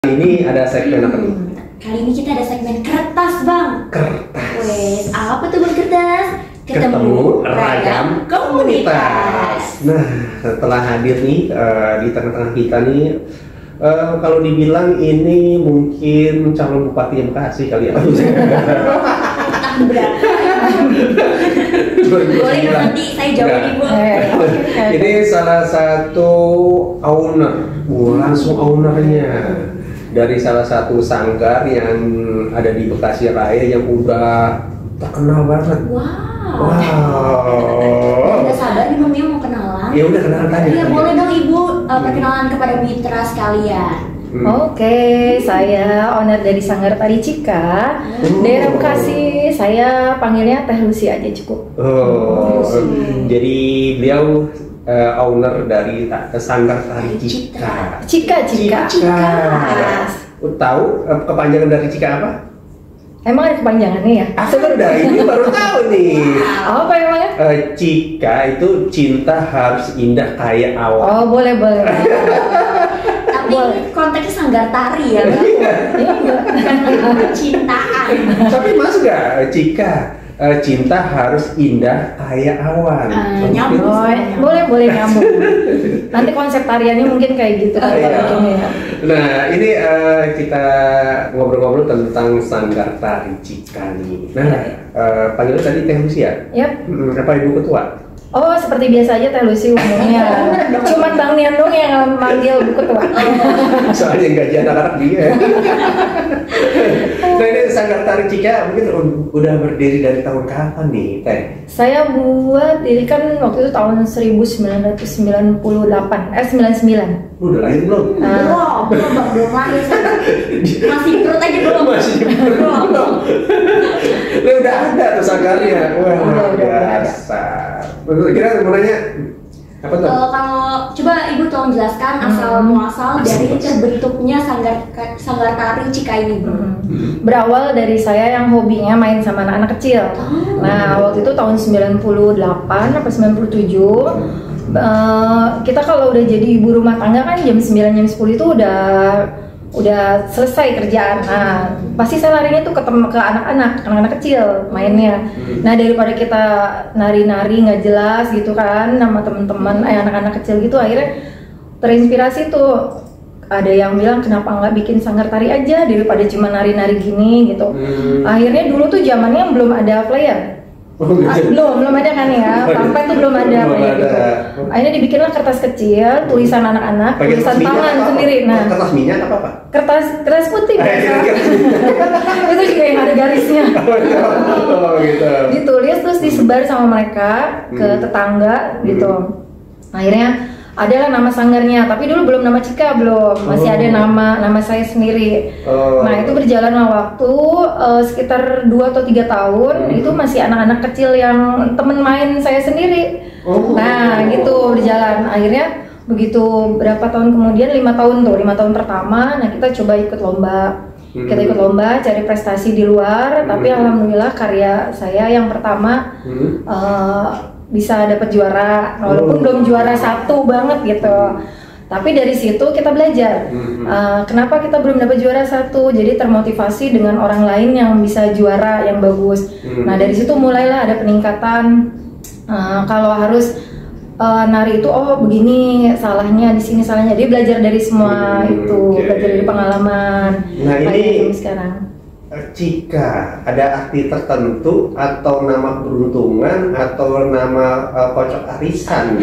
Ini ada segmen apa nih? Kali ini kita ada segmen kertas, Bang. Kertas. Wes, apa tuh Bang kertas? Ketemu ragam komunitas. Nah, setelah hadir nih di tengah-tengah kita nih, kalau dibilang ini mungkin calon bupati Bekasi kali ya. Tahun berapa? Boleh nanti saya jawab Ibu. Ini salah satu owner, langsung ownernya dari salah satu sanggar yang ada di Bekasi Raya yang udah terkenal banget. Wow. Udah sabar nih Bang Mio mau kenalan? Ya udah kenalan aja. Iya boleh dong Ibu perkenalan kepada mitra sekalian. Oke, saya owner dari Sanggar Tari Cika, daerah Bekasi. Saya panggilnya Teh Lucy aja cukup. Jadi beliau owner dari Sanggar Tari Cika. Cika. Tahu kepanjangan dari Cika apa? Emang ada kepanjangannya ya? Sudah, ini baru tahu nih. Apa emangnya? Cika itu cinta harus indah kayak awan. Oh boleh. Tapi konteksnya sanggar tari ya, Bang. Cintaan. Tapi mas gak Cika? Cinta harus indah kayak awan. Nyambung. Boleh nyambung. Nanti konsep tariannya mungkin kayak gitu kan bikinnya ya. Nah ini kita ngobrol-ngobrol tentang Sanggar Tari Cika nih. Nah panggilnya tadi Teh Lucy ya? Yap. Apa Ibu Ketua? Oh seperti biasa aja Teh Lucy umumnya. Cuman Bang Nian dong yang manggil Bu Ketua. Soalnya yang gaji anak-anak dia. Nah ini Sanggar Tari Cika mungkin udah berdiri dari tahun kapan nih Teh? Saya buat diri kan waktu itu tahun 1998, 99. Udah lahir belum? Belum lahir. Masih perut aja belum. Belum. Nah, udah ada tuh sanggarnya. Wah, luar biasa. Kira mau nanya apa tuh? Kalau coba Ibu tolong jelaskan asal muasal dari terbentuknya sanggar tari Cika ini, Bro. Berawal dari saya yang hobinya main sama anak-anak kecil. Nah, waktu itu tahun 98 atau 97 kita kalau udah jadi ibu rumah tangga kan jam 9 jam 10 itu udah selesai kerjaan. Nah, pasti saya larinya tuh ke anak-anak kecil mainnya. Nah, daripada kita nari-nari nggak jelas gitu kan sama teman-teman anak-anak kecil gitu, akhirnya terinspirasi tuh. Ada yang bilang kenapa nggak bikin sanggar tari aja daripada cuma nari-nari gini gitu. Akhirnya dulu tuh zamannya belum ada player. Belum ada kan ya, pampen tuh belum ada kayak gitu. Akhirnya dibikinlah kertas kecil, tulisan anak-anak, tulisan tangan sendiri. Nah, kertas minyak apa Pak? Kertas putih biasa. Itu juga yang ada garisnya. Gitu. Ditulis terus disebar sama mereka ke tetangga gitu. Akhirnya adalah nama sanggarnya, tapi dulu belum nama Cika masih ada nama saya sendiri. Nah itu berjalanlah waktu sekitar 2 atau 3 tahun itu masih anak-anak kecil yang temen main saya sendiri. Nah gitu berjalan, akhirnya begitu berapa tahun kemudian 5 tahun pertama, nah kita coba ikut lomba. Kita ikut lomba cari prestasi di luar, tapi alhamdulillah karya saya yang pertama bisa dapat juara, walaupun belum juara 1 banget gitu. Tapi dari situ kita belajar. Kenapa kita belum dapat juara 1? Jadi termotivasi dengan orang lain yang bisa juara yang bagus. Nah dari situ mulailah ada peningkatan. Kalau harus nari itu begini salahnya, di sini salahnya. Jadi belajar dari semua itu, belajar dari pengalaman. Nah ini sekarang. Cika ada arti tertentu atau nama keberuntungan atau nama kocok arisan?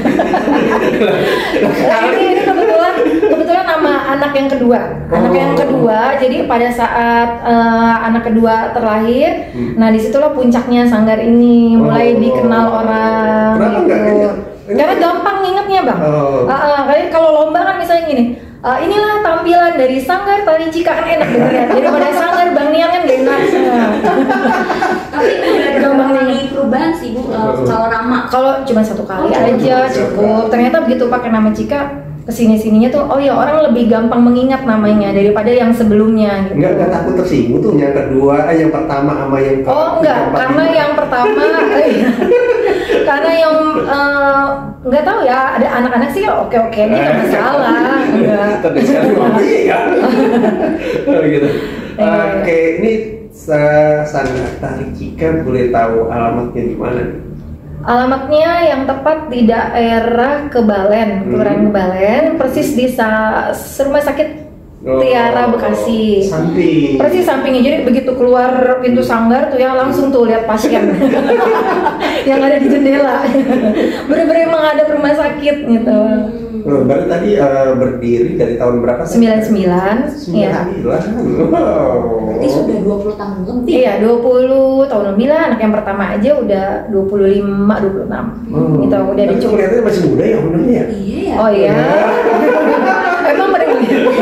Ini kebetulan nama anak yang kedua. Anak yang kedua, jadi pada saat anak kedua terlahir, nah disitulah puncaknya sanggar ini mulai dikenal orang. Gitu. Karena gampang ngingetnya Bang. Kayak kalau lomba kan misalnya gini. Inilah tampilan dari Sanggar Tari Cika, kan enak dengernya. Daripada Sanggar Bang Nian kan gak enak. Tapi udah gampang nih perubahan sih Bu kalau nama. Kalau cuma 1 kali aja cukup. Ternyata begitu pakai nama Cika, kesini-sininya tuh ya orang lebih gampang mengingat namanya daripada yang sebelumnya gitu. Enggak takut tersinggung tuh yang kedua, yang pertama sama yang enggak, karena yang pertama Karena yang nggak tahu ya, ada anak-anak sih oke-oke aja nggak masalah. Tapi sekarang ngomong iya. Gitu. Oke, ini Sanggar Tari Cika boleh tahu alamatnya di mana nih? Alamatnya yang tepat di daerah Kebalen, Kelurahan Kebalen, persis di Rumah Sakit Tiara Bekasi. Samping. Persis sampingnya, jadi begitu keluar pintu sanggar tuh ya langsung tuh lihat pasien yang ada di jendela. Bener-bener menghadap rumah sakit gitu. Baru tadi berdiri dari tahun berapa? 99. Iya. Wow. Berarti sudah 20 tahun lebih. Iya, 20 tahun lebih lah. Anak yang pertama aja udah 25, 26 gitu, udah Tapi dicukup. kelihatannya masih muda ya benernya ya? Iya ya. Oh iya. Emang mereka.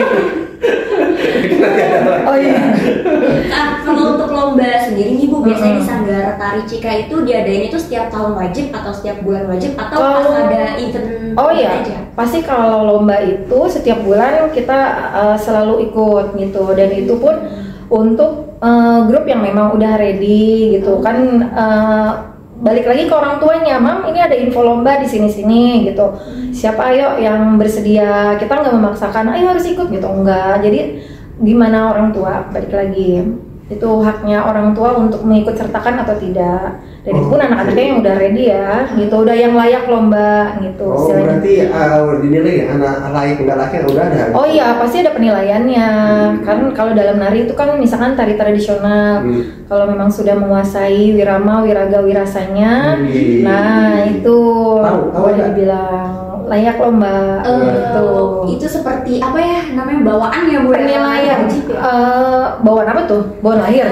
Oh iya. Nah, kalau untuk lomba sendiri nih Bu, biasanya di Sanggar Tari Cika itu diadain itu setiap tahun wajib atau setiap bulan wajib atau pas ada event Oh iya, aja? pasti kalau lomba itu setiap bulan kita selalu ikut gitu, dan itu pun untuk grup yang memang udah ready gitu kan. Balik lagi ke orang tuanya, Mam, ini ada info lomba di sini-sini gitu. Siapa ayo yang bersedia? Kita nggak memaksakan, ayo harus ikut gitu, enggak. Jadi gimana orang tua? Balik lagi, itu haknya orang tua untuk mengikut sertakan atau tidak. Dan itu pun anak-anaknya yang udah ready ya, gitu, udah yang layak lomba gitu. Oh, istilahnya. berarti dinilai ya, anak layak nggak layak udah ada. Oh iya, pasti ada penilaiannya. Kan kalau dalam nari itu kan misalkan tari tradisional, kalau memang sudah menguasai wirama, wiraga, wirasanya, nah itu Tahu boleh nggak? dibilang layak lomba gitu. Itu seperti apa ya namanya, bawaan ya Bu? Penilaian Wajib ya? bawaan apa tuh? Bawaan lahir.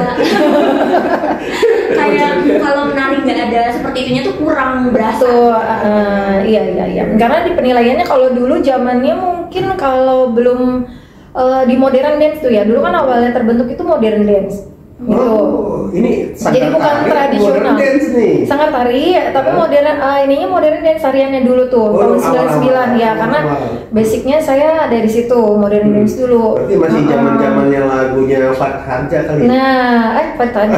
Kayak kalau menari nggak ada seperti itunya tuh kurang berasa. Tuh, iya. Karena di penilaiannya kalau dulu zamannya mungkin kalau belum di modern dance tuh ya. Dulu kan awalnya terbentuk itu modern dance. Gitu. Oh, ini Jadi bukan tari, tradisional. modern dance nih. Sanggar tari, tapi modern ininya modern dance tariannya dulu tuh, Oh, tahun 99 ya, karena basicnya saya dari situ modern dance dulu. Berarti masih zaman-zamannya lagunya Fat Harja kali. Nah, Pertanyaan.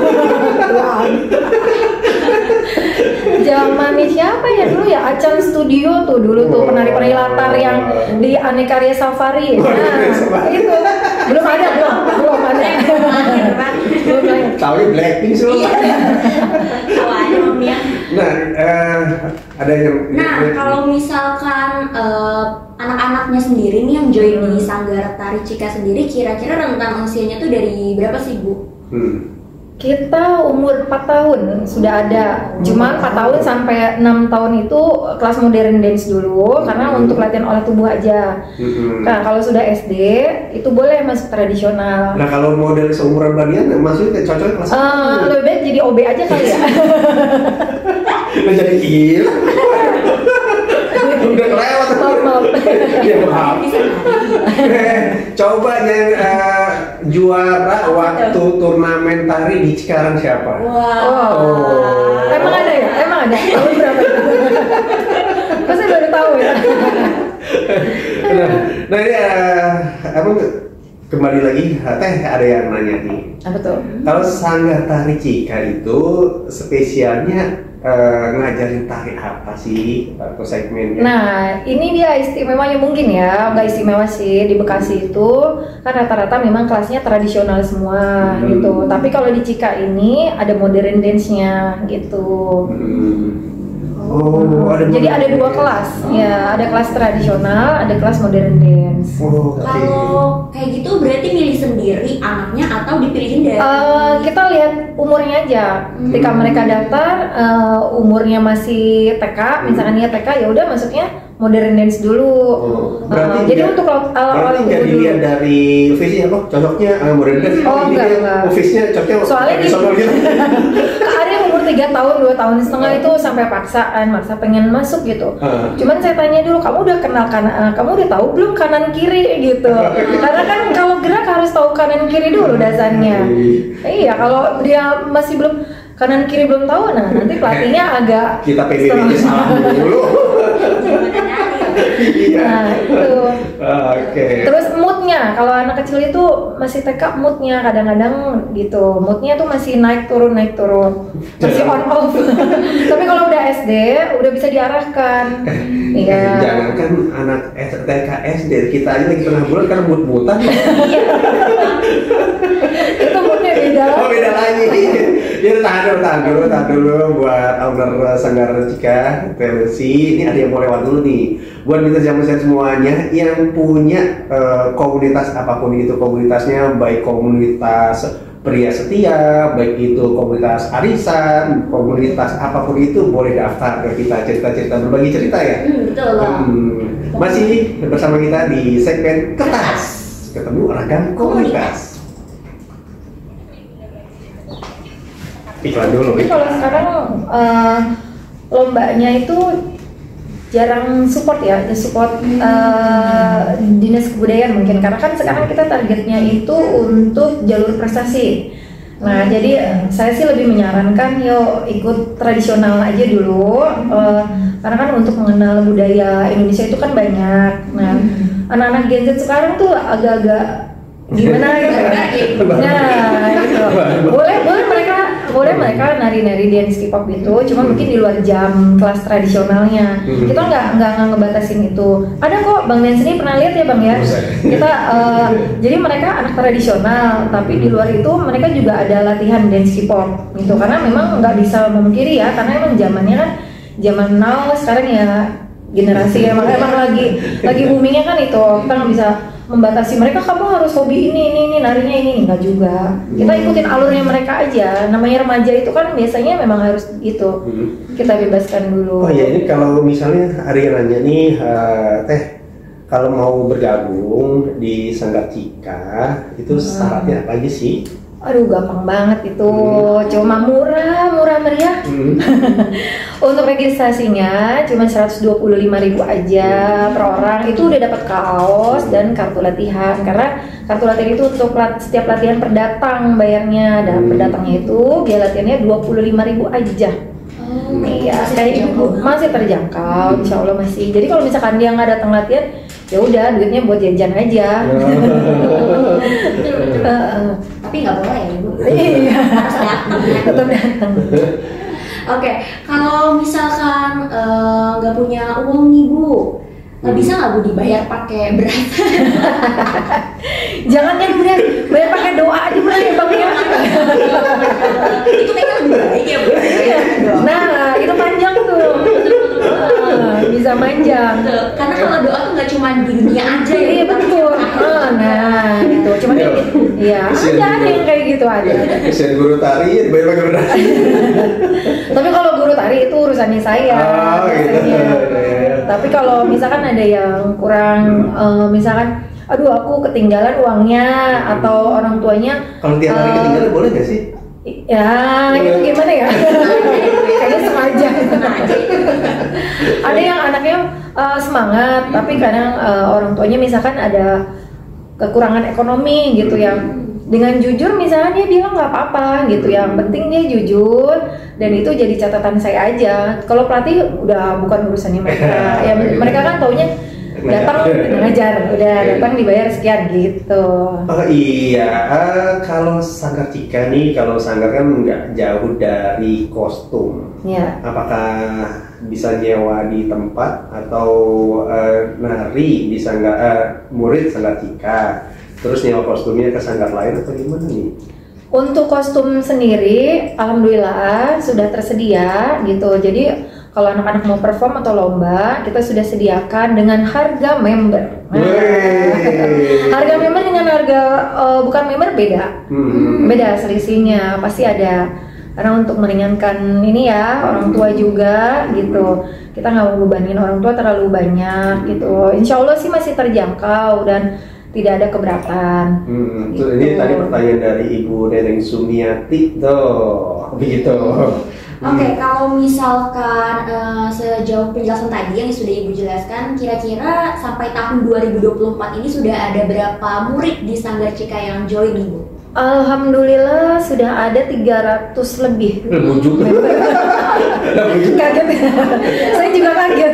Zamannya siapa ya dulu ya? Acan Studio tuh dulu tuh, penari-penari latar yang di Anekarya Safari. Nah, itu belum ada. Belum ada. Tahu Blackpink sih. Awalnya Om ya. Nah, ada yang. Nah, kalau misalkan anak-anaknya sendiri nih yang join di Sanggar Tari Cika sendiri, kira-kira rentang usianya tuh dari berapa sih Bu? Kita umur 4 tahun sudah ada, cuma 4 tahun sampai 6 tahun itu kelas modern dance dulu, karena untuk latihan olah tubuh aja. Nah kalau sudah SD itu boleh masuk tradisional. Nah kalau model seumuran kalian maksudnya cocok kelas Lebih baik jadi OB aja kali ya. Menjadi gila. Udah kelewat. Maaf. Ya maaf. Coba yang juara waktu turnamen tari di Cikarang siapa? Wow. Emang ada ya? Emang ada? Tahun berapa? Kok saya baru tahu ya? Nah ini emang kembali lagi, Teh ada yang nanya nih. Apa tuh? Kalau Sanggar Tari Cika itu spesialnya ngajarin tari apa sih atau segmennya? Nah, ini dia istimewanya mungkin ya, nggak istimewa sih di Bekasi itu kan rata-rata memang kelasnya tradisional semua gitu. Tapi kalau di Cika ini ada modern dance-nya gitu. Oh, Jadi ada 2 kelas, ya ada kelas tradisional, ada kelas modern dance. Oh, oke. Kalau kayak gitu berarti milih sendiri anaknya atau dipilihin dari? Kita lihat umurnya aja. Ketika mereka daftar, umurnya masih TK, misalkan dia TK ya udah masuknya modern dance dulu. Jadi untuk berarti nggak dilihat dari face-nya kok cocoknya modern dance. Oh, enggak. Face-nya cocoknya Soalnya tradisional gitu. ada yang umur 3 tahun, 2 tahun setengah itu sampai paksaan, maksa pengen masuk gitu. Cuman saya tanya dulu, kamu udah kenal kamu udah tahu belum kanan kiri gitu. Karena kan kalau gerak harus tahu kanan kiri dulu dasarnya. Iya, kalau dia masih belum kanan kiri belum tahu, nah nanti pelatihnya agak kita PBB salah dulu. Iya. Nah itu. Oke. Terus moodnya, kalau anak kecil itu masih TK moodnya kadang-kadang gitu, moodnya tuh masih naik turun, masih on off. Tapi kalau udah SD, udah bisa diarahkan. Iya. Jangankan anak TK SD, kita aja lagi tengah bulan kan mood-moodan. Itu moodnya beda. Oh beda lagi. Jadi tahan dulu buat owner Sanggar Cika Televisi. Ini ada yang mau lewat dulu nih. Buat kita jamu-jamu semuanya yang punya komunitas apapun itu komunitasnya, baik komunitas pria setia, baik itu komunitas arisan, komunitas apapun itu boleh daftar ke kita, cerita-cerita, berbagi cerita ya. Betul loh. Masih bersama kita di segmen Kertas Ketemu Ragam Komunitas. Iklan dulu. Tapi kalau sekarang lombanya itu jarang support ya, support dinas kebudayaan mungkin karena kan sekarang kita targetnya itu untuk jalur prestasi. Nah jadi saya sih lebih menyarankan yuk ikut tradisional aja dulu karena kan untuk mengenal budaya Indonesia itu kan banyak. Nah anak-anak Gen Z sekarang tuh agak-agak gimana gitu. Nah gitu. Boleh mereka nari-nari dance K-pop gitu, cuma mungkin di luar jam kelas tradisionalnya. Kita nggak ngebatasin itu. Ada kok Bang Dance ini pernah lihat ya Bang ya. Kita jadi mereka anak tradisional, tapi di luar itu mereka juga ada latihan dance K-pop gitu. Karena memang nggak bisa memungkiri ya, karena emang zamannya kan zaman now sekarang ya generasi emang lagi boomingnya kan itu. Kita nggak bisa membatasi mereka, kamu harus hobi ini narinya ini, enggak juga. Kita ikutin alurnya mereka aja. Namanya remaja itu kan biasanya memang harus gitu. Kita bebaskan dulu. Oh iya, ini kalau misalnya hari nanya nih Teh, kalau mau bergabung di Sanggar Cika itu syaratnya apa aja sih? Aduh gampang banget itu, cuma murah meriah. Untuk registrasinya cuma 125.000 aja per orang, itu udah dapat kaos dan kartu latihan. Karena kartu latihan itu untuk setiap latihan per datang bayarnya, dan per datangnya itu biaya latihannya 25.000 aja. Iya, kayak itu masih terjangkau, insya Allah masih. Jadi kalau misalkan dia nggak datang latihan, ya udah duitnya buat jajan aja. Tapi nggak boleh ya Ibu. Iya. Harus datang ya. Tetap datang. Oke, kalau misalkan nggak punya uang nih Bu, bisa nggak Bu dibayar pakai beras? Jangan beras, bayar pakai doa aja mulai ya Bang ya. Itu kayaknya lebih baik ya Bu. Nah, itu panjang tuh. Bisa panjang. Karena kalau doa tuh nggak cuma di dunia aja ya. Iya betul. Nah, gitu. Cuman iya, ada yang kayak gitu ada. Kesian guru tari dibayar pakai beras. Tapi kalau guru tari itu urusannya saya. Gitu. Tapi kalau misalkan ada yang kurang, misalkan, aduh aku ketinggalan uangnya atau orang tuanya. Kalau tiap hari ketinggalan boleh nggak sih? Ya, itu gimana ya? Kayaknya sengaja. Ada yang anaknya semangat, tapi kadang orang tuanya misalkan ada kekurangan ekonomi gitu ya. Dengan jujur misalnya dia bilang nggak apa-apa gitu, yang penting dia jujur dan itu jadi catatan saya aja. Kalau pelatih udah bukan urusannya mereka, ya mereka kan taunya datang ngajar, udah datang dibayar sekian gitu. Oh iya, kalau Sanggar Cika nih, kalau Sanggar kan nggak jauh dari kostum. Ya. Apakah bisa nyewa di tempat atau nari di murid Sanggar Cika? Terus nyewa kostumnya ke sanggar lain atau gimana nih? Untuk kostum sendiri, alhamdulillah sudah tersedia gitu. Jadi kalau anak-anak mau perform atau lomba, kita sudah sediakan dengan harga member. Harga member dengan harga bukan member beda, beda selisihnya pasti ada. Karena untuk meringankan ini ya orang tua juga gitu. Kita nggak mau bebanin orang tua terlalu banyak gitu. Insya Allah sih masih terjangkau dan tidak ada keberatan. Gitu. Ini tadi pertanyaan dari Ibu Neneng Sumiati tuh, begitu. Oke, kalau misalkan sejauh penjelasan tadi yang sudah Ibu jelaskan, kira-kira sampai tahun 2024 ini sudah ada berapa murid di Sanggar Cika yang join Ibu? Alhamdulillah sudah ada 300 lebih. Juga. Kaget. Saya juga kaget.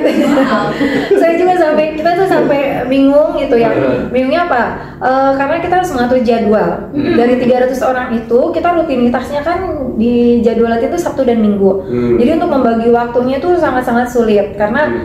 Saya juga kita tuh sampai bingung gitu ya. Bingungnya apa? Karena kita harus mengatur jadwal. Dari 300 orang itu, kita rutinitasnya kan di jadwal itu Sabtu dan Minggu. Jadi untuk membagi waktunya itu sangat-sangat sulit karena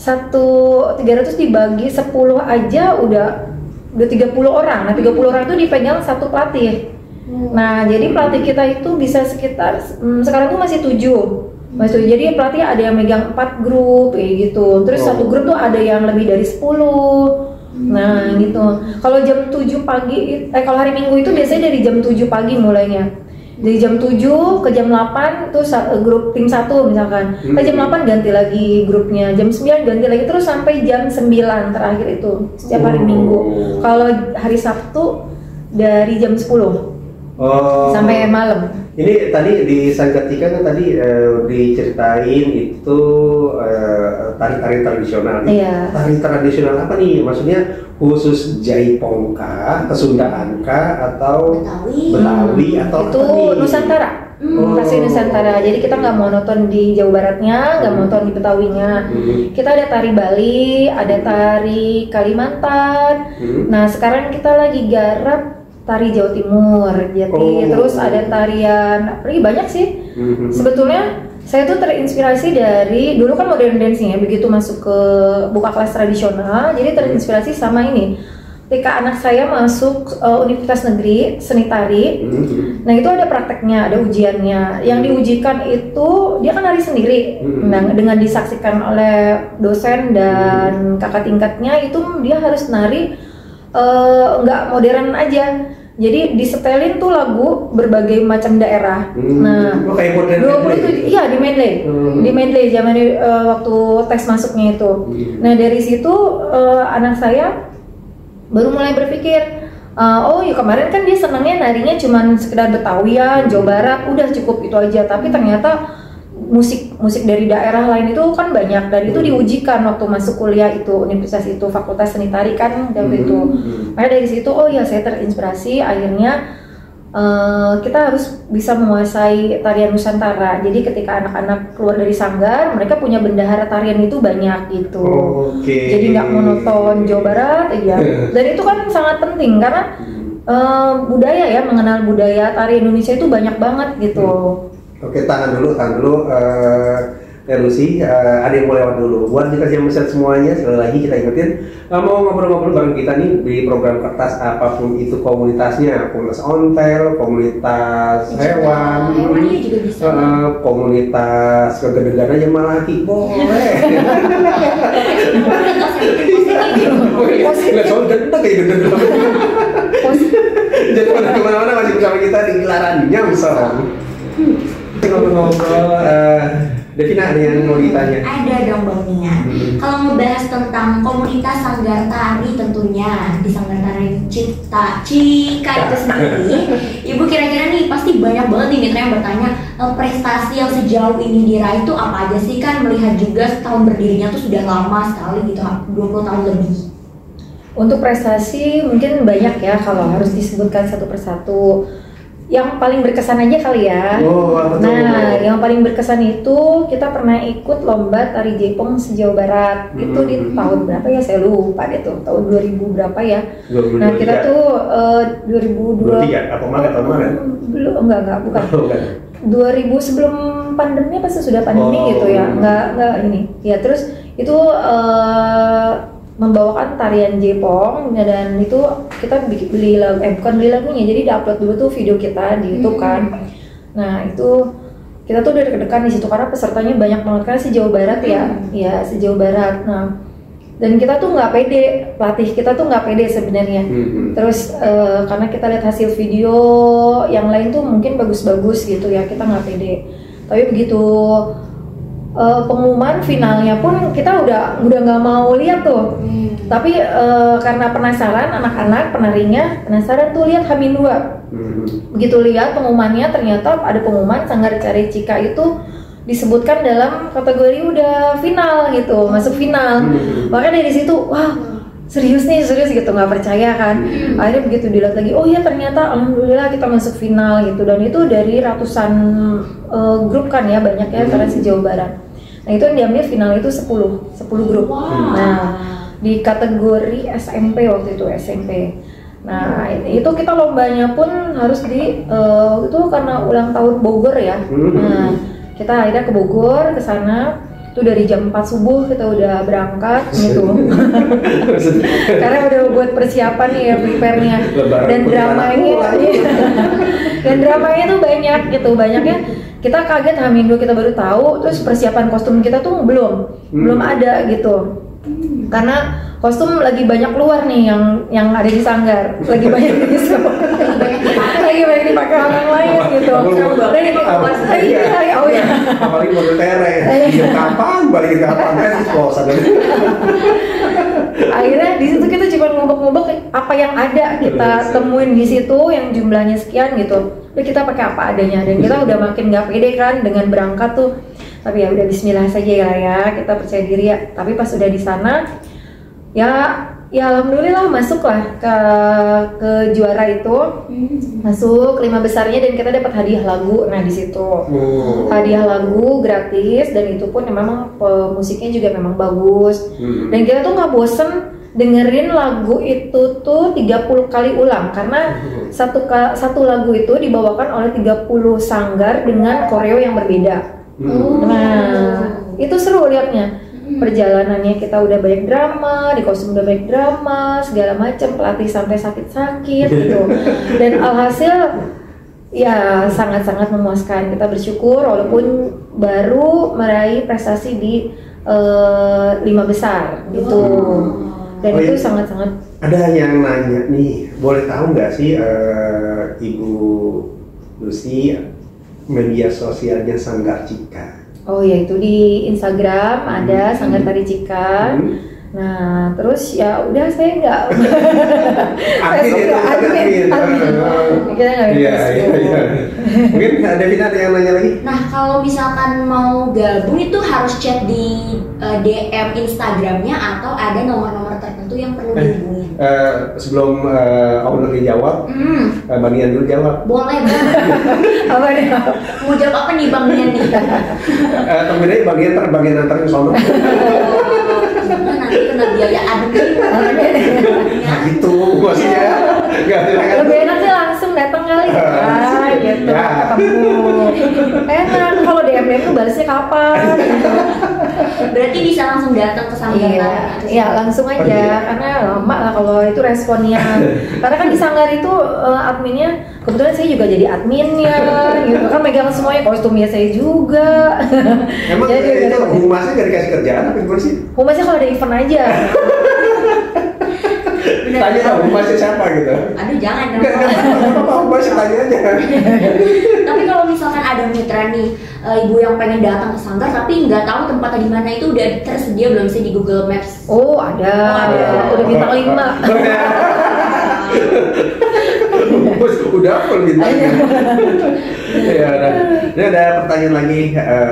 300 dibagi 10 aja udah 30 orang. Nah, 30 orang itu dipegang satu pelatih. Nah, jadi pelatih kita itu bisa sekitar sekarang tuh masih 7. Jadi pelatih ada yang megang 4 grup kayak gitu. Terus satu grup tuh ada yang lebih dari 10. Nah, gitu. Kalau jam 7 pagi kalau hari Minggu itu biasanya dari jam 7 pagi mulainya. Dari jam 7 ke jam 8 tuh grup tim 1 misalkan. Ke jam 8 ganti lagi grupnya. Jam 9 ganti lagi terus sampai jam 9 terakhir itu setiap hari Minggu. Kalau hari Sabtu dari jam 10 sampai malam. Ini tadi di Sanggartika kan tadi diceritain itu tari-tari tradisional. Iya. Tari tradisional apa nih? Maksudnya khusus Jaipong kah, Kesundaan kah, atau Betawi atau itu Nusantara. Pasti Nusantara. Jadi kita nggak monoton di Jawa Baratnya, nggak monoton di Betawinya. Kita ada tari Bali, ada tari Kalimantan. Nah, sekarang kita lagi garap tari Jawa Timur, terus ada tarian, banyak sih. Sebetulnya saya tuh terinspirasi dari dulu kan modern dancing ya, begitu masuk ke buka kelas tradisional, jadi terinspirasi sama ini. Ketika anak saya masuk Universitas Negeri Seni Tari, nah itu ada prakteknya, ada ujiannya. Yang diujikan itu dia kan nari sendiri, nah dengan disaksikan oleh dosen dan kakak tingkatnya itu dia harus nari nggak modern aja, jadi disetelin tuh lagu berbagai macam daerah. Nah, kayak modern 27, iya di medley zaman waktu tes masuknya itu. Nah dari situ anak saya baru mulai berpikir, oh ya kemarin kan dia senangnya narinya cuman sekedar Betawian, Jawa Barat, udah cukup itu aja. Tapi ternyata musik dari daerah lain itu kan banyak, dan itu diujikan waktu masuk kuliah itu universitas itu Fakultas Seni Tari kan waktu itu. Makanya dari situ oh ya saya terinspirasi, akhirnya kita harus bisa menguasai tarian Nusantara. Jadi ketika anak-anak keluar dari sanggar, mereka punya bendahara tarian itu banyak gitu. Jadi nggak monoton Jawa Barat aja. Dan itu kan sangat penting karena budaya ya, mengenal budaya tari Indonesia itu banyak banget gitu. Oke, tahan dulu. Lucy, ada yang mau lewat dulu. Buat kita yang besar semuanya, sekali lagi kita ingetin, mau ngobrol-ngobrol bareng kita nih di program Kertas, apapun itu komunitasnya, komunitas ontel, komunitas hewan, komunitas kegedegan aja malaki, boleh. Nggak soal gede kayak gede. Jadi kemana-mana masih bersama kita di gelaran Nyamsong. Ngobrol-ngobrol, Devina ada yang mau ditanya? Ada dong Bang Nia. Kalau ngebahas tentang komunitas sanggar tari tentunya di sanggar tari Cika itu sendiri, Ibu kira-kira nih pasti banyak banget nih mitra yang bertanya prestasi yang sejauh ini diraih itu apa aja sih, kan melihat juga tahun berdirinya tuh sudah lama sekali gitu, 20 tahun lebih. Untuk prestasi mungkin banyak ya kalau harus disebutkan satu persatu. Yang paling berkesan aja kali ya. Nah, yang paling berkesan itu kita pernah ikut lomba tari Jaipong se-Jawa Barat. Itu di tahun berapa ya? Saya lupa deh tuh. Tahun 2000 berapa ya? 2023. Nah, kita tuh 2023 apa mana tahun mana? Belum, enggak, bukan. 2000 sebelum pandemi apa sesudah pandemi gitu ya. Enggak ini. Ya, terus itu membawakan tarian Jaipong, dan itu kita beli lagu, bukan beli lagunya, jadi diupload dulu tuh video kita di YouTube kan. Nah itu kita tuh udah deg-degan di situ karena pesertanya banyak banget kan se-Jawa Barat ya se-Jawa Barat. Nah dan kita tuh nggak pede, pelatih kita tuh nggak pede sebenarnya. Terus karena kita lihat hasil video yang lain tuh mungkin bagus-bagus gitu ya, kita nggak pede. Tapi begitu pengumuman finalnya pun kita udah nggak mau lihat tuh. Tapi karena penasaran, anak-anak penarinya penasaran tuh lihat H-2. Begitu lihat pengumumannya, ternyata ada pengumuman Sanggar Tari Cika itu disebutkan dalam kategori udah final gitu, masuk final. Makanya dari situ wah serius gitu, nggak percaya kan. Akhirnya begitu dilihat lagi, oh ya ternyata alhamdulillah kita masuk final gitu, dan itu dari ratusan grup kan ya, banyak ya karena se-Jawa Barat. Nah itu yang diambil final itu 10 grup. Nah di kategori SMP waktu itu, SMP. Nah itu kita lombanya pun harus itu karena ulang tahun Bogor ya. Nah kita akhirnya ke Bogor, ke sana itu dari jam 4 subuh kita udah berangkat gitu. Karena udah buat persiapan nih ya, prepare-nya. Dan dramanya tuh banyak gitu, banyaknya kita kaget H-2 kita baru tahu, terus persiapan kostum kita tuh belum ada gitu. Karena kostum lagi banyak keluar nih yang ada di sanggar, lagi banyak dipakai orang lain gitu. Apalagi model tere, kapan balik kapan Akhirnya di situ kita cuma ngubek-ngubek apa yang ada kita temuin di situ yang jumlahnya sekian gitu. Jadi kita pakai apa adanya, dan kita udah makin nggak pede kan dengan berangkat tuh. Tapi ya udah Bismillah saja ya, kita percaya diri ya. Tapi pas udah di sana ya alhamdulillah masuklah ke juara itu, masuk 5 besarnya, dan kita dapat hadiah lagu. Nah di situ hadiah lagu gratis, dan itu pun memang musiknya juga memang bagus, dan kita tuh nggak bosen dengerin lagu itu tuh 30 kali ulang, karena satu lagu itu dibawakan oleh 30 sanggar dengan koreo yang berbeda. Nah itu seru liatnya. Perjalanannya kita udah banyak drama, di kostum udah banyak drama, segala macam, pelatih sampai sakit-sakit gitu. Dan alhasil ya sangat-sangat memuaskan. Kita bersyukur walaupun baru meraih prestasi di 5 besar gitu. Dan itu sangat-sangat. Ada yang nanya nih, boleh tahu nggak sih Ibu Lucy media sosialnya Sanggar Cika? Oh ya, itu di Instagram ada Sanggar Tari Cika. Nah terus ya udah saya nggak admin. Iya. Mungkin ada yang nanya lagi. Nah kalau misalkan mau gabung itu harus chat di DM Instagramnya atau ada nomor-nomor tertentu yang perlu dihubungi? Sebelum owner dijawab, Bang Nian dulu jawab. Boleh Bang. Apa nih? Mau jawab apa nih Bang Nian nih? Temennya bagian antar ke sono. Nanti kena biaya admin. Nah gitu maksudnya. Lebih enak sih langsung datang kali ya, gitu, ketemu. Enak kalau DM tuh balasnya kapan? Berarti bisa langsung datang ke Sanggar. Iya langsung aja, karena lama lah kalau itu responnya. Karena kan di Sanggar itu adminnya, kebetulan saya juga jadi adminnya, gitu kan, megang semuanya, kostumnya saya juga. Emang jadi, itu humasnya gak dikasih kerjaan apa gimana sih? Humasnya kalau ada event aja. Tanya dong, humasnya siapa gitu? Aduh jangan dong. Gak apa-apa, humasnya tanya aja. Tapi kalau misalkan ada mitra nih, ibu yang pengen datang ke Sanggar tapi nggak tahu tempatnya di mana, itu udah tersedia belum sih di Google Maps? Oh ada. Udah bintang 5. Udah full bintangnya. Ya, ini ada pertanyaan lagi.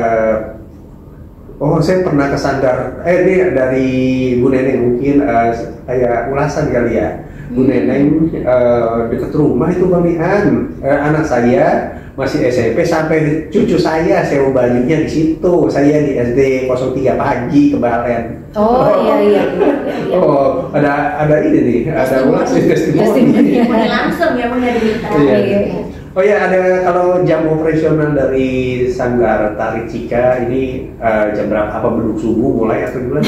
Oh, saya pernah ke Sanggar. Ini dari Bu Neneng, mungkin kayak ulasan kali ya. Bu Neneng dekat rumah itu Bang Nian. Anak saya masih SMP sampai cucu saya sewa bajunya di situ. Saya di SD 03 Pagi Kebalen. Oh iya. Oh, ada ini nih, ada ulasan testimoni. Langsung ya menghadiri. Iya. Oh ya, ada kalau jam operasional dari Sanggar Tari Cika ini jam berapa? Apa belum subuh mulai atau gimana?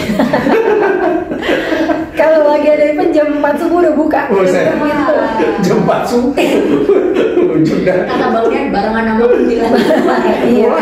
Kalau lagi ada event jam 4 subuh udah buka. Oh, jam 4 subuh. Sudah. Kata Bang Nian barengan sama kuntilan. Iya.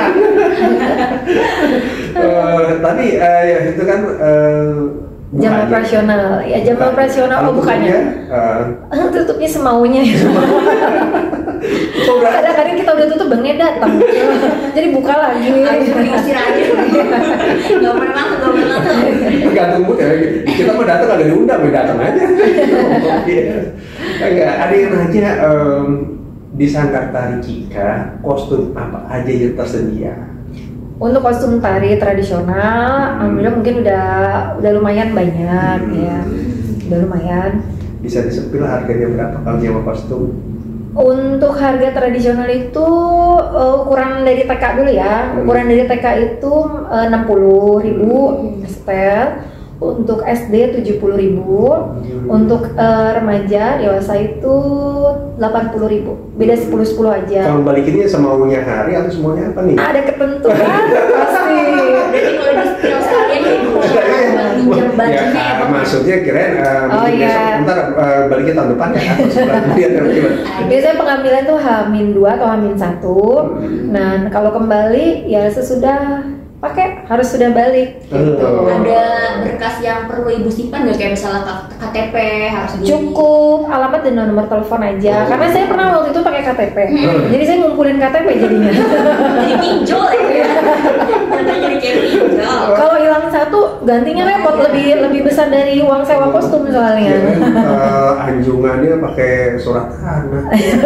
Tadi ya itu kan jam operasional. Ya jam operasional bukannya. Tutupnya semaunya. Kadang-kadang kita udah tutup Bang Nian datang. Jadi buka lagi. Diusir aja. Gak pernah masuk. Tergantung mood ya. Kita mau datang agak diundang, datang aja. Enggak, ada yang nanya di Sanggar Tari Cika kostum apa aja yang tersedia? Untuk kostum tari tradisional, alhamdulillah mungkin udah lumayan banyak ya. udah lumayan. Bisa disepil harganya berapa kalau nyewa kostum? Untuk harga tradisional itu ukuran dari TK dulu ya. Ukuran dari TK itu 60.000 setel. Untuk SD 70.000. Untuk remaja dewasa itu 80.000. Beda 10 aja. Kalau balikinnya semaunya hari atau semuanya apa nih? Ada ketentuan pasti. Berarti kalau di spill sekalian ibu minjem bajunya ya Bang? Maksudnya kirain iya. besok ntar baliknya tahun depan ya atau sebulan kemudian atau gimana? Biasanya pengambilan tuh H-2 atau H-1. Nah, kalau kembali ya sesudah pakai harus sudah balik gitu. Ada berkas yang perlu ibu simpan nggak, kayak misalnya KTP harus Cukup alamat dan nomor telepon aja. Karena saya pernah waktu itu pakai KTP. Jadi saya ngumpulin KTP jadinya. jadi pinjol ya. Jadi kayak pinjol. Kalau hilang satu, gantinya repot, lebih besar dari uang sewa kostum soalnya. Anjungannya pakai surat tanah.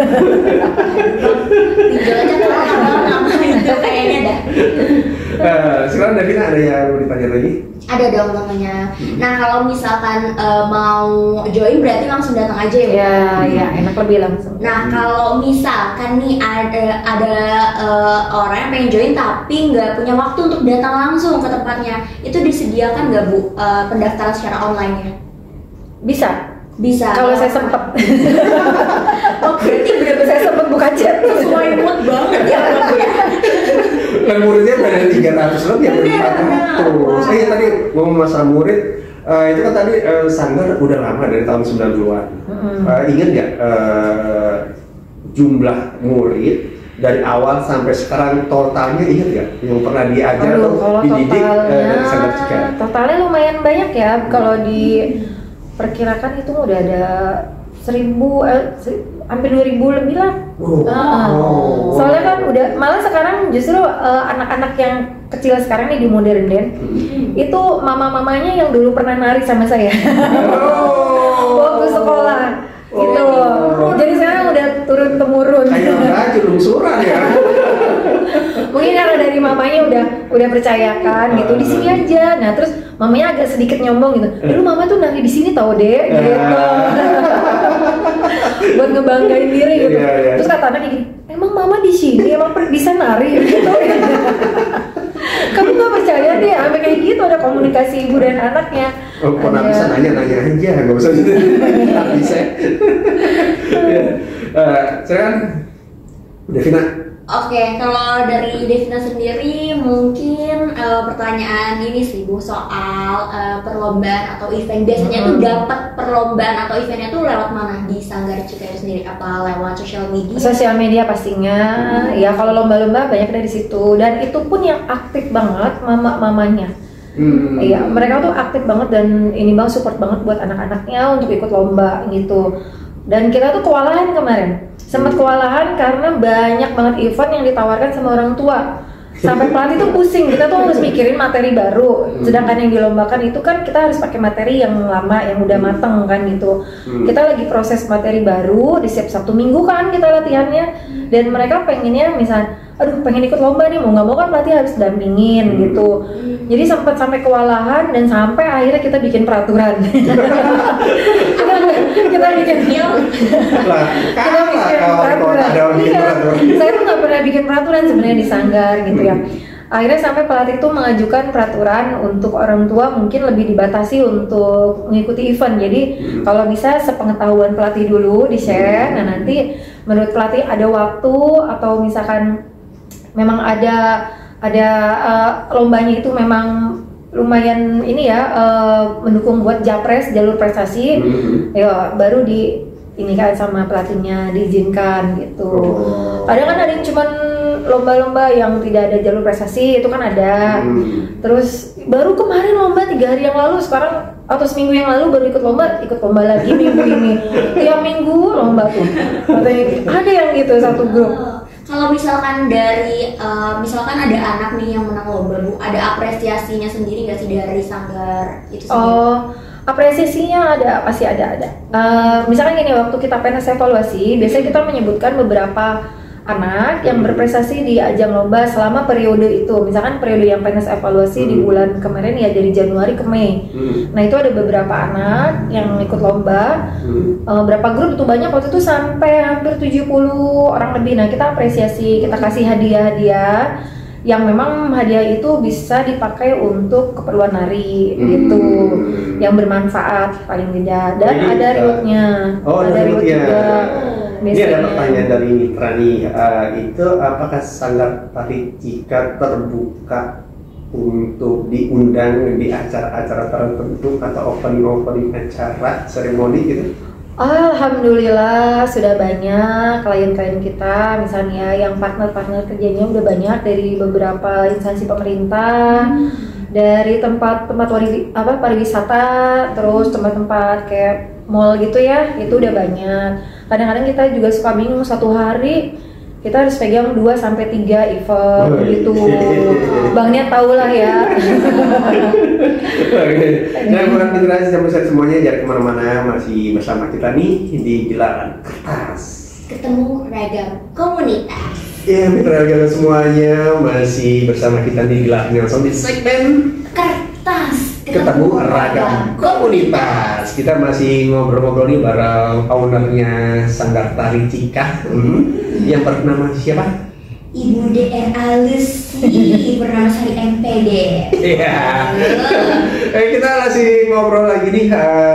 Pinjol aja nama itu kayaknya dah. Sekarang Davina ada yang mau ditanya lagi? Ada dong namanya. Nah kalau misalkan mau join berarti langsung datang aja ya? Ya enak lebih langsung. Nah kalau misalkan nih ada orang yang pengen join tapi nggak punya waktu untuk datang langsung ke tempatnya, itu disediakan nggak Bu pendaftaran secara online ya? Bisa. Kalau saya sempet. Oh berarti benar-benar Saya sempet buka chat. sesuai mood banget ya Bang ya? Dan muridnya pada 300 lebih ya, 400. Saya tadi ngomong masalah murid, itu kan tadi sanggar udah lama dari tahun 90-an. Ingat nggak jumlah murid dari awal sampai sekarang totalnya, ingat nggak yang pernah diajar atau dididik dari Sanggar Cika? Totalnya lumayan banyak ya. Kalau diperkirakan itu udah ada 1.000 hampir 2.000 lebih lah. Soalnya kan udah, malah sekarang justru anak-anak yang kecil sekarang nih di modern dance itu mama-mamanya yang dulu pernah nari sama saya waktu sekolah gitu. Jadi sekarang udah turun temurun. Kayak aja lungsuran ya. Mungkin karena dari mamanya udah percayakan gitu, di sini aja. Nah terus mamanya agak sedikit nyombong gitu. Dulu mama tuh nari di sini tau deh gitu. Buat ngebanggain diri gitu. Terus kata anaknya gini, emang mama di sini emang bisa nari gitu. Kamu gak percaya deh, sampai kayak gitu ada komunikasi ibu dan anaknya. Pernah bisa nanya aja, nggak usah gitu. Bisa. Sekarang Devina. Oke, kalau dari Devina sendiri mungkin pertanyaan ini sih Bu soal perlombaan atau event. Biasanya tuh dapat perlombaan atau eventnya tuh lewat mana di Sanggar Cika itu sendiri? Apa lewat sosial media? Sosial media pastinya. Ya kalau lomba-lomba banyak dari situ, dan itu pun yang aktif banget mama-mamanya. Iya, mereka tuh aktif banget dan ini bang support banget buat anak-anaknya untuk ikut lomba gitu. Dan kita tuh kewalahan kemarin. Sempat kewalahan karena banyak banget event yang ditawarkan sama orang tua. Sampai pelatih tuh pusing, kita tuh harus mikirin materi baru. Sedangkan yang dilombakan itu kan kita harus pakai materi yang lama, yang udah mateng kan gitu. Kita lagi proses materi baru, di setiap Sabtu Minggu kan kita latihannya. Dan mereka pengennya misalnya, aduh pengen ikut lomba nih, mau nggak mau kan pelatih harus dampingin gitu. Jadi sempat sampai kewalahan dan sampai akhirnya kita bikin peraturan. kita bikin peraturan. Saya tuh nggak pernah bikin peraturan sebenarnya di Sanggar gitu ya. Akhirnya sampai pelatih tuh mengajukan peraturan untuk orang tua mungkin lebih dibatasi untuk mengikuti event. Jadi kalau bisa sepengetahuan pelatih dulu di share. Nah nanti menurut pelatih ada waktu atau misalkan memang ada lombanya itu memang lumayan ini ya mendukung buat japres jalur prestasi, ya baru ini kan sama pelatihnya diizinkan gitu. Kadang kan ada yang cuman lomba-lomba yang tidak ada jalur prestasi itu kan ada. Terus baru kemarin lomba 3 hari yang lalu, sekarang atau seminggu yang lalu baru ikut lomba lagi minggu ini. Tiap minggu lomba tuh. Katanya ada yang gitu satu grup. Kalau misalkan dari misalkan ada anak nih yang menang lomba Bu, ada apresiasinya sendiri nggak sih dari Sanggar itu sendiri? Oh, apresiasinya ada, pasti ada. Misalkan gini, waktu kita PNS evaluasi, biasanya kita menyebutkan beberapa anak yang berprestasi di ajang lomba selama periode itu. Misalkan periode yang PNS evaluasi di bulan kemarin ya dari Januari ke Mei. Nah itu ada beberapa anak yang ikut lomba, berapa grup itu banyak waktu itu sampai hampir 70 orang lebih. Nah kita apresiasi, kita kasih hadiah-hadiah yang memang hadiah itu bisa dipakai untuk keperluan nari gitu, yang bermanfaat paling tidak. Dan ada rewardnya, ada reward juga. Ini ada pertanyaan dari Mitra nih, itu apakah Sanggar Tari Cika terbuka untuk diundang di acara-acara tertentu atau opening acara seremoni gitu? Alhamdulillah sudah banyak klien-klien kita, misalnya yang partner-partner kerjanya udah banyak dari beberapa instansi pemerintah, dari tempat-tempat pariwisata, terus tempat-tempat kayak mall gitu ya, itu udah banyak. Kadang-kadang kita juga suka bingung, satu hari kita harus pegang 2-3 event gitu. Bang Niat tahu lah ya. Nah, bukan generasi sama semuanya jangan kemana-mana, masih bersama kita nih di Gelaran Kertas. Ketemu ragam komunitas. Ya, mitra ragam semuanya masih bersama kita di Gelaran Nelson di segmen Kertas. Ketemu Ragam Komunitas. Kita masih ngobrol-ngobrol nih bareng ownernya Sanggar Tari Cika. Yang bernama siapa? Ibu DR Alusi bernama Sari MPD. Iya. Kita masih ngobrol lagi nih.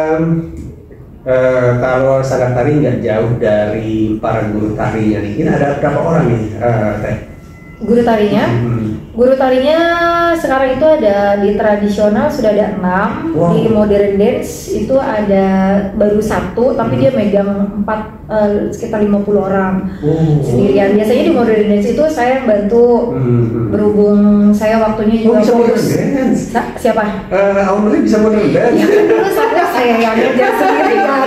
Kalau Sanggar Tari nggak jauh dari para guru tarinya nih. Ini ada berapa orang nih, Teh? Guru tarinya? Guru tarinya sekarang itu ada di tradisional sudah ada 6, di modern dance itu ada baru 1, tapi dia megang 4, sekitar 50 orang sendirian. Biasanya di modern dance itu saya yang bantu, berhubung saya waktunya juga fokus. Siapa? Ownernya bisa modern dance? Ya kan dulu saya yang ngajar sendiri kan.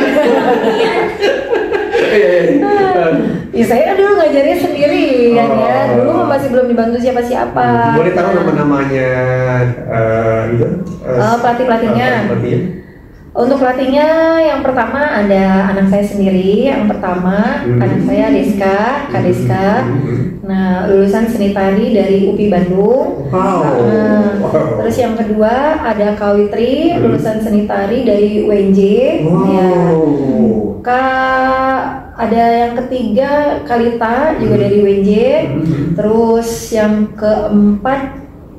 Ya saya dulu ngajarnya sendiri kan ya, dulu masih belum dibantu siapa-siapa. Boleh tahu nama-namanya itu? Pelatih-pelatihnya. Untuk pelatihnya yang pertama ada anak saya sendiri, yang pertama anak saya Deska, Kak Deska. Nah, lulusan seni tari dari UPI Bandung. Terus yang kedua ada Kak Witri, lulusan seni tari dari UNJ. Ya. Ada yang ketiga Kalita juga dari UNJ. Terus yang keempat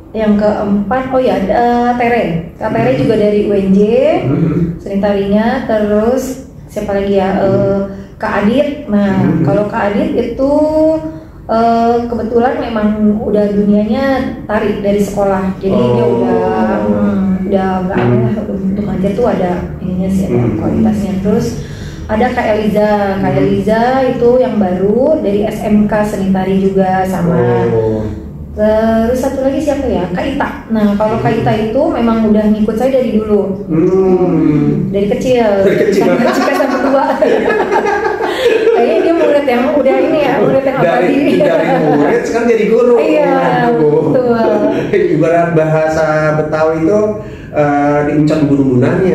ada Tere. Kak Tere juga dari UNJ seni tarinya. Terus siapa lagi ya, Kak Adit. Nah kalau Kak Adit itu kebetulan memang udah dunianya tari dari sekolah, jadi dia udah nggak ada lah untuk ngajar tuh, ada ininya sih, ada kualitasnya. Terus ada Kak Eliza itu yang baru dari SMK seni tari juga sama. Terus satu lagi siapa ya? Kak Ita. Nah kalau Kak Ita itu memang udah ngikut saya dari dulu, dari kecil sampai tua. Kayaknya dia murid yang udah ini ya, murid yang dari murid sekarang jadi guru. Iya, betul. Ibarat bahasa Betawi itu diuncap guru-gunanya.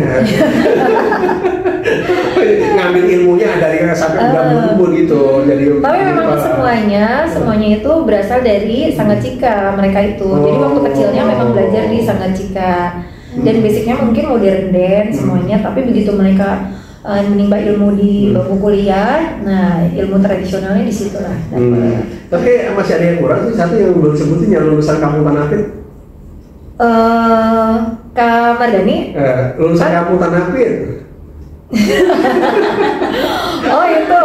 Ngambil ilmunya dari sampai udah berumur gitu. Tapi memang semuanya itu berasal dari Sanggar Cika mereka itu. Jadi waktu kecilnya memang belajar di Sanggar Cika. Dan basicnya mungkin modern dance semuanya, tapi begitu mereka menimba ilmu di bangku kuliah, nah ilmu tradisionalnya di situ lah. Tapi masih ada yang kurang sih, satu yang belum sebutin, yang lulusan Kampung Tanapit. Kak Mardani? Lulusan Kampung Tanapit. itu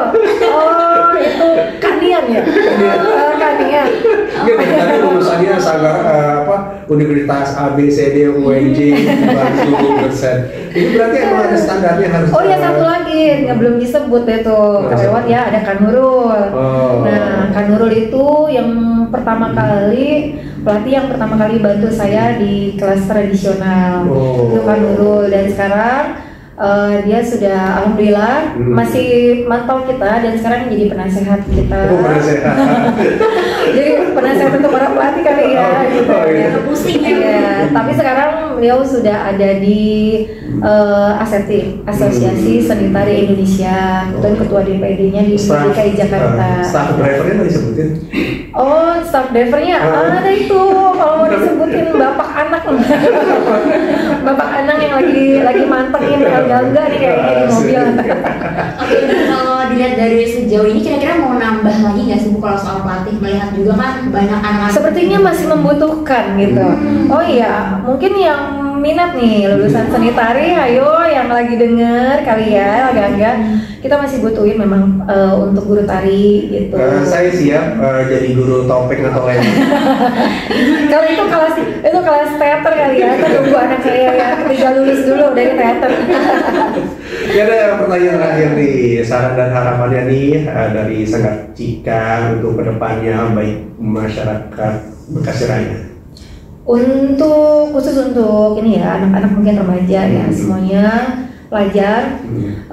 Kanian ya? Kanian. Tadi lulusannya Sanggar Universitas ABCD UNJ Bandung persen. Ini berarti emang ada standarnya harus. Ya satu lagi nggak belum disebut itu kelewat ya, ada Kanurul. Nah Kanurul itu yang pertama kali pelatih yang pertama kali bantu saya di kelas tradisional. Itu Kanurul, dan sekarang dia sudah alhamdulillah masih mantau kita, dan sekarang jadi penasehat kita. Penasehat. Jadi penasehat untuk para pelatih kali ya gitu. Oh, iya. Pusing ya. Iya, tapi sekarang beliau sudah ada di ASETI, Asosiasi Seni Tari Indonesia, dan ketua DPD-nya di DKI Jakarta. Staff drivernya tadi disebutin. Oh, staff drivernya ada itu. Kalau mau disebutin bapak anak, bapak anak yang lagi mantengin gangga nih kayaknya di mobil. Oke, kalau dilihat dari sejauh ini kira-kira mau nambah lagi nggak sih Bu kalau soal pelatih, melihat juga kan banyak anak-anak Sepertinya masih membutuhkan gitu. Oh iya, mungkin yang minat nih lulusan seni tari, ayo yang lagi denger kali ya, agak-agak kita masih butuhin memang untuk guru tari gitu. Saya siap jadi guru topeng atau lain. Kalau itu kelas teater kali ya, kan nunggu anak saya ya ketika lulus dulu dari teater. Ya ada pertanyaan terakhir nih, saran dan harapannya nih dari Sanggar Cika untuk kedepannya baik masyarakat Bekasi Raya. Khusus untuk ini ya anak-anak mungkin remaja ya semuanya pelajar.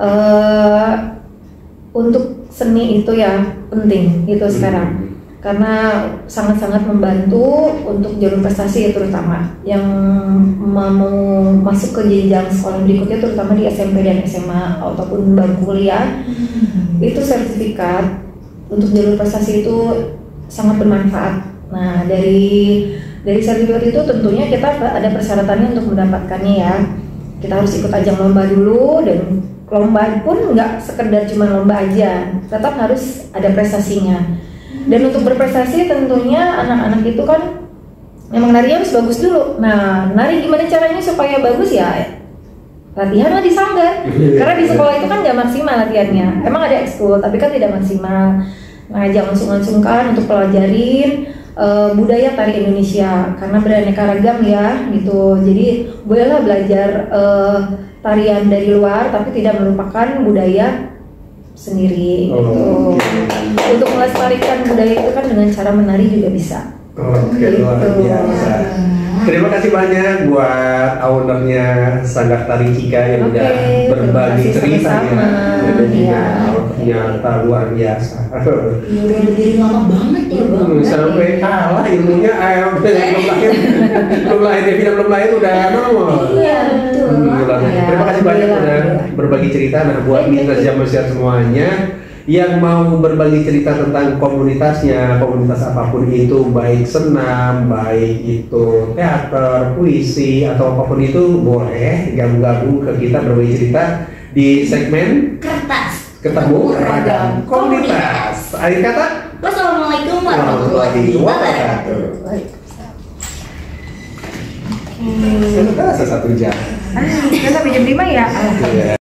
Untuk seni itu ya penting itu sekarang karena sangat-sangat membantu untuk jalur prestasi ya, terutama yang mau masuk ke jenjang sekolah berikutnya terutama di SMP dan SMA ataupun bangku kuliah. Itu sertifikat untuk jalur prestasi itu sangat bermanfaat. Nah dari sertifikat itu tentunya kita ada persyaratannya untuk mendapatkannya ya. Kita harus ikut ajang lomba dulu, dan lomba pun nggak sekedar cuma lomba aja, tetap harus ada prestasinya. Dan untuk berprestasi tentunya anak-anak itu kan memang narinya harus bagus dulu. Nah, nari gimana caranya supaya bagus ya? Latihanlah di sanggar. Karena di sekolah itu kan nggak maksimal latihannya. Emang ada ekskul, tapi kan tidak maksimal. Nah, jangan sungkan-sungkan untuk pelajarin budaya tari Indonesia karena beraneka ragam ya gitu. Jadi bolehlah belajar tarian dari luar tapi tidak melupakan budaya sendiri gitu. Untuk melestarikan budaya itu kan dengan cara menari juga bisa. Oke, luar biasa. Terima kasih banyak buat ownernya Sanggar Tari Cika yang udah berbagi ceritanya. Ternyata luar biasa. ya udah berdiri lama banget ya Bang. Sampai kalah ilmunya, belum lahir Devina belum lahir udah nongol. Iya betul. Terima kasih banyak udah berbagi cerita. Nah buat mitra Jamusiat semuanya yang mau berbagi cerita tentang komunitasnya, komunitas apapun itu, baik senam, baik itu teater, puisi, atau apapun itu, boleh gabung-gabung ke kita berbagi cerita di segmen Kertas Ketemu Ragam Komunitas. Akhir kata, wassalamualaikum warahmatullahi wabarakatuh. Sudah 1 jam. Kan sampai jam 5 ya? Iya.